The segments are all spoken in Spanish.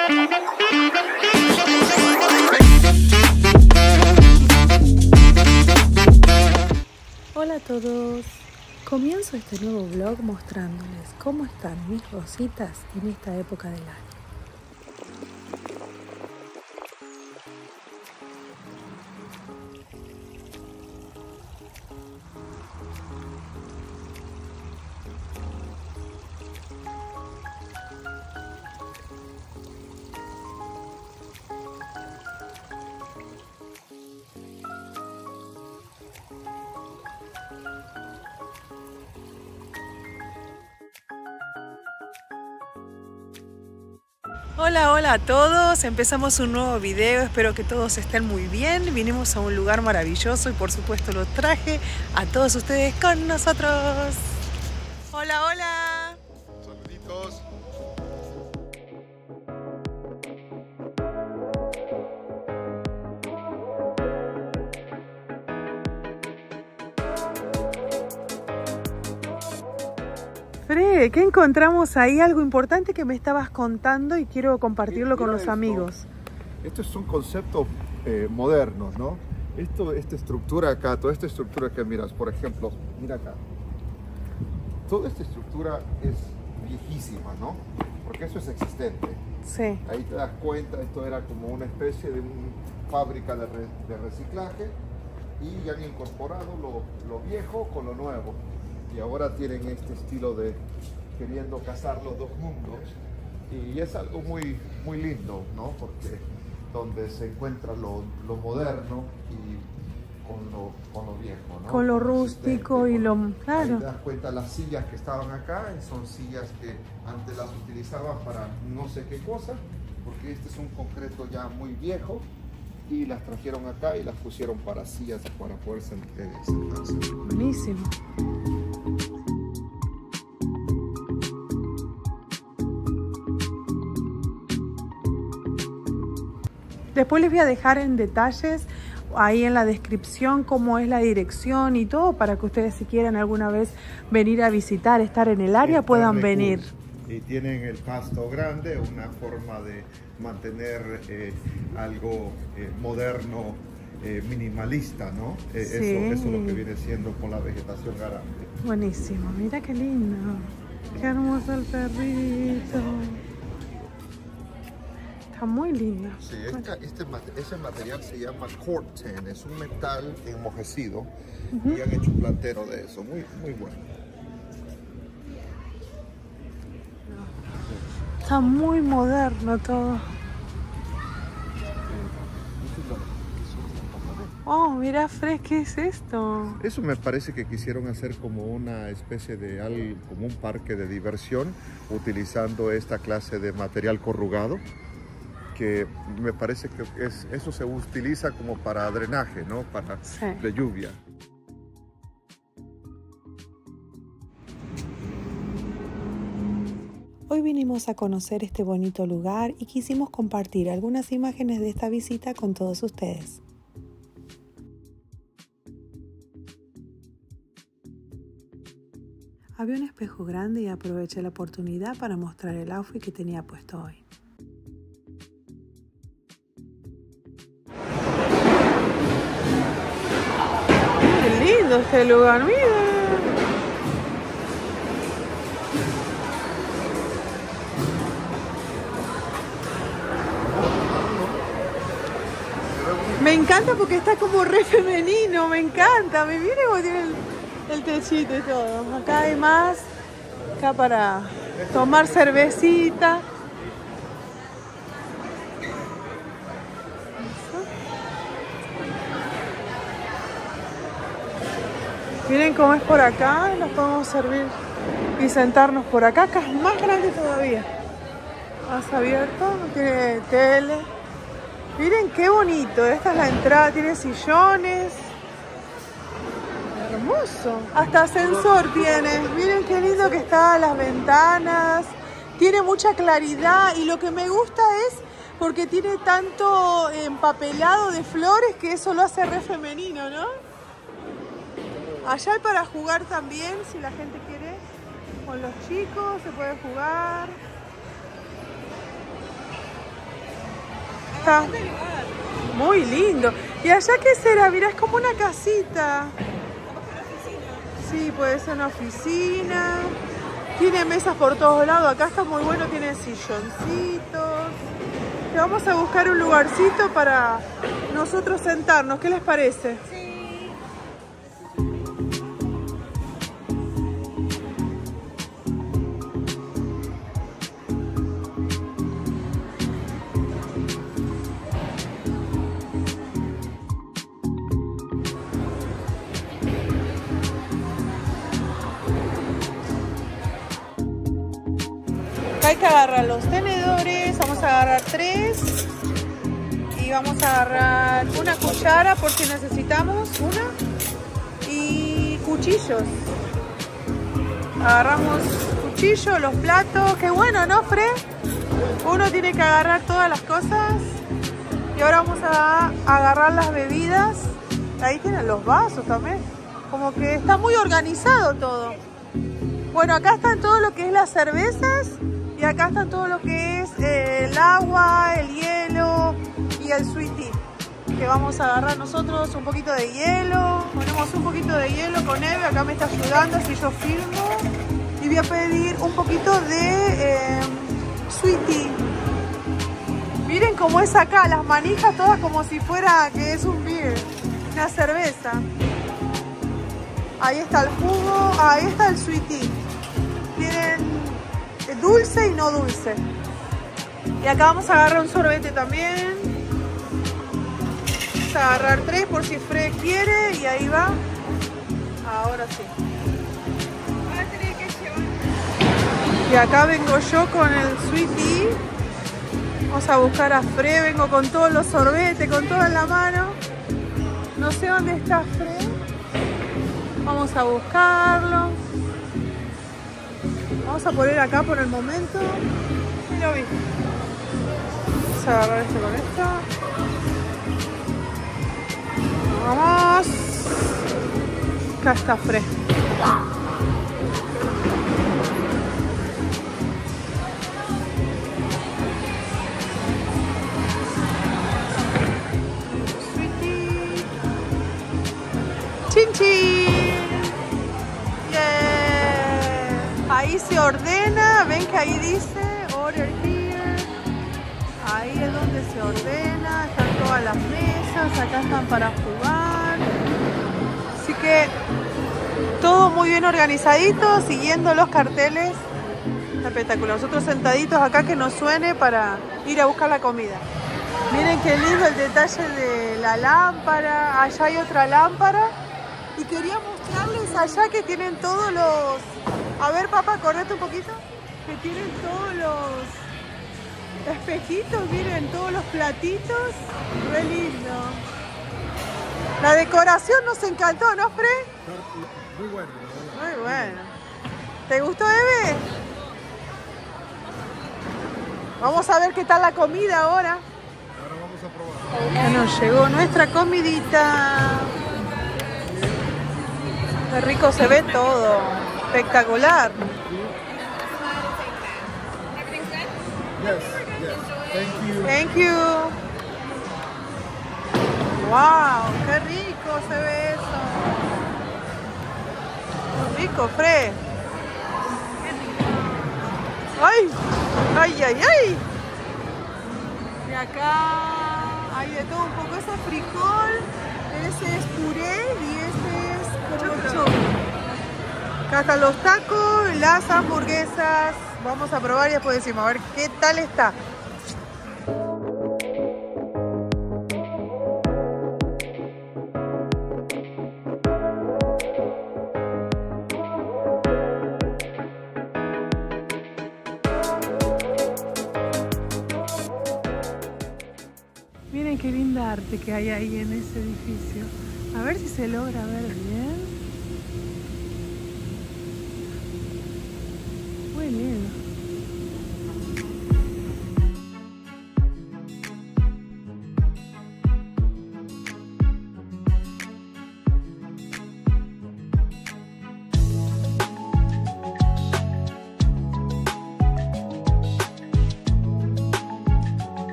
Hola a todos, comienzo este nuevo vlog mostrándoles cómo están mis rositas en esta época del año. Hola a todos, empezamos un nuevo video, espero que todos estén muy bien. Vinimos a un lugar maravilloso y por supuesto los traje a todos ustedes con nosotros. Hola. Saluditos. Fred, ¿qué encontramos ahí? Algo importante que me estabas contando y quiero compartirlo con los amigos. Estos son conceptos modernos, ¿no? Esta estructura acá, toda esta estructura que miras, por ejemplo, mira acá. Toda esta estructura es viejísima, ¿no? Porque eso es existente. Sí. Ahí te das cuenta, esto era como una especie de fábrica de reciclaje y han incorporado lo viejo con lo nuevo. Y ahora tienen este estilo de queriendo casar los dos mundos. Y es algo muy lindo, ¿no? Porque donde se encuentra lo moderno y con lo viejo, ¿no? Con lo rústico y lo... Claro. Ahí te das cuenta, las sillas que estaban acá son sillas que antes las utilizaban para no sé qué cosa, porque este es un concreto ya muy viejo y las trajeron acá y las pusieron para sillas para poder sentarse. Buenísimo. Después les voy a dejar en detalles ahí en la descripción cómo es la dirección y todo para que ustedes si quieren alguna vez venir a visitar, estar en el área, puedan venir. Y tienen el pasto grande, una forma de mantener algo moderno, minimalista, ¿no? Sí. Eso es lo que viene siendo con la vegetación grande. Buenísimo, mira qué lindo. Qué hermoso el perrito. Muy linda. Sí, ese material se llama corten, es un metal enmojecido y han hecho un plantero de eso, muy bueno. Está muy moderno todo. Oh, mira, Fred, ¿qué es esto? Eso me parece que quisieron hacer como una especie de como un parque de diversión utilizando esta clase de material corrugado. Que me parece que eso se utiliza como para drenaje, ¿no? Para de lluvia. Hoy vinimos a conocer este bonito lugar y quisimos compartir algunas imágenes de esta visita con todos ustedes. Había un espejo grande y aproveché la oportunidad para mostrar el outfit que tenía puesto hoy. Este lugar, mira. Me encanta porque está como re femenino, me encanta. Me viene como tiene el techito y todo. Acá hay más, acá para tomar cervecita. Miren cómo es por acá, nos podemos servir y sentarnos por acá. Acá es más grande todavía. Más abierto, tiene tele. Miren qué bonito, esta es la entrada, tiene sillones. Hermoso. Hasta ascensor tiene. Miren qué lindo que está, las ventanas. Tiene mucha claridad y lo que me gusta es porque tiene tanto empapelado de flores que eso lo hace re femenino, ¿no? Allá hay para jugar también, si la gente quiere, con los chicos se puede jugar. está muy lindo. ¿Y allá qué será? Mirá, es como una casita. Sí, puede ser una oficina. Tiene mesas por todos lados. Acá está muy bueno, tiene silloncitos. Y vamos a buscar un lugarcito para nosotros sentarnos. ¿Qué les parece? Sí. Hay que agarrar los tenedores, vamos a agarrar 3 y vamos a agarrar una cuchara por si necesitamos una y cuchillos. Agarramos cuchillos, los platos, qué bueno, ¿no, Fred? Uno tiene que agarrar todas las cosas y ahora vamos a agarrar las bebidas. Ahí tienen los vasos también, como que está muy organizado todo. Bueno, acá están todo lo que es las cervezas. Y acá está todo lo que es el agua, el hielo y el sweet tea. Que vamos a agarrar nosotros un poquito de hielo. Ponemos un poquito de hielo con Eve. Acá me está ayudando si yo filmo. Y voy a pedir un poquito de sweet tea. Miren cómo es acá. Las manijas todas como si fuera que es un beer. Una cerveza. Ahí está el jugo. Ahí está el sweet tea. Tienen dulce y no dulce. Y acá vamos a agarrar un sorbete también. Vamos a agarrar 3 por si Fred quiere. Y ahí va. Ahora sí. Y acá vengo yo con el sweet tea. Vamos a buscar a Fred. Vengo con todos los sorbetes, con todo en la mano. No sé dónde está Fred. Vamos a buscarlo. Vamos a poner acá por el momento. Y lo vi. Vamos a agarrar este con esto. Vamos. Acá está Fred. Chin chin. Ahí se ordena, ven que ahí dice order here. Ahí es donde se ordena, están todas las mesas, acá están para jugar. Así que todo muy bien organizadito, siguiendo los carteles. Espectacular. Nosotros sentaditos acá que nos suene para ir a buscar la comida. Miren qué lindo el detalle de la lámpara. Allá hay otra lámpara. Y quería mostrarles allá que tienen todos los... A ver, papá, correte un poquito. Que tienen todos los espejitos, miren, todos los platitos. Re lindo. La decoración nos encantó, ¿no, Fred? Muy bueno. Muy bueno. ¿Te gustó, Eve? Vamos a ver qué tal la comida ahora. Ahora vamos a probar. Ya nos llegó nuestra comidita. Qué rico se ve todo. Espectacular. Yes, yes. Thank you. Thank you. Wow, qué rico se ve eso. Muy rico, Fred. ¡Ay! ¡Ay, ay, ay! Y acá hay de todo un poco. Ese es frijol, ese es puré y ese es como choclo. Acá están los tacos, las hamburguesas. Vamos a probar y después decimos a ver qué tal está. Miren qué linda arte que hay ahí en ese edificio. A ver si se logra ver bien. Muy lindo.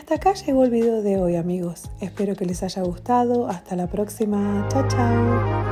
hasta acá llegó el video de hoy, amigos. Espero que les haya gustado. Hasta la próxima. Chao, chao.